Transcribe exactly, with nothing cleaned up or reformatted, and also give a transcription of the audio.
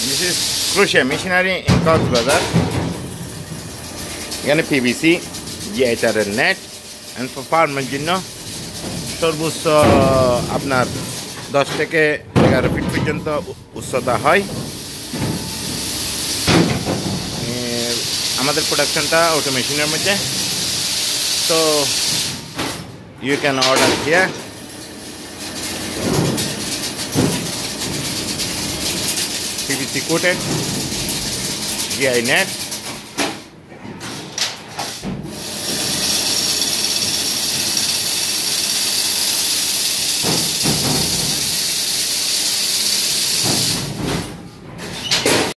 This is Crucia Machinery in Cockeses. এখানে PVC জিআইটারের net and for ফার্মের জন্য সর্বোচ্চ আপনার দশ থেকে এগারো ফিট পর্যন্ত উচ্চতা হয়। আমাদের প্রোডাকশনটা অটোমেশনের মধ্যে, তো you can order here. PVC coated G I net